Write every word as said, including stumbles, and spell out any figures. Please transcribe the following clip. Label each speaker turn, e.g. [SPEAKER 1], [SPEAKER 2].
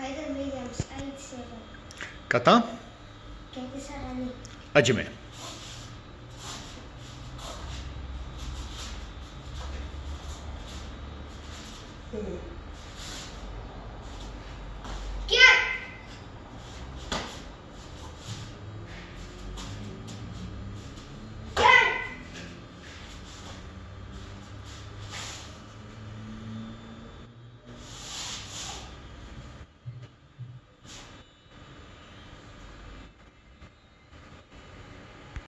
[SPEAKER 1] Haidar Williams, eight seven.
[SPEAKER 2] Kata?
[SPEAKER 1] Katie Sarani.
[SPEAKER 2] Ajme.
[SPEAKER 1] Hmm.